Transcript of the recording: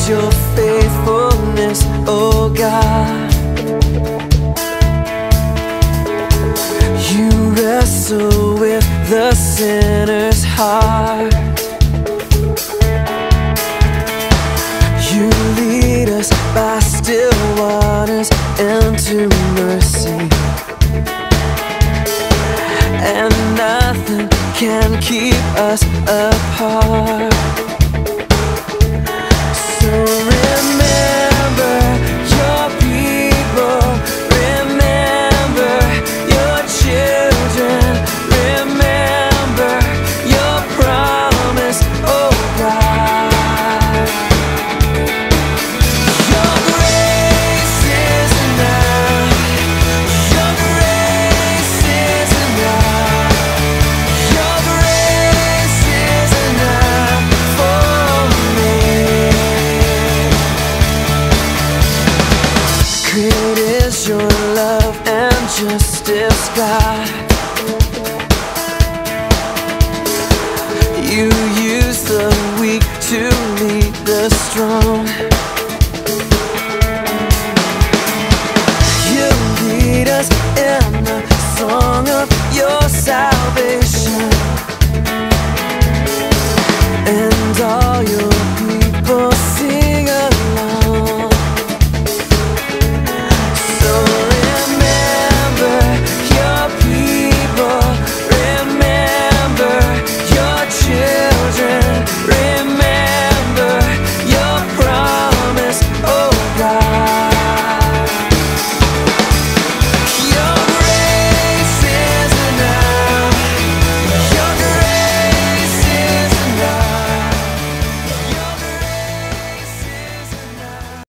your faithfulness, oh God. You wrestle with the sinner's heart. You lead us by still waters into mercy, and nothing can keep us apart. So remember your people, remember your children, remember your promise, oh God. Your grace is enough. Your grace is enough. Your grace is enough for me. Great is your love and justice, God. You use the weak to lead the strong.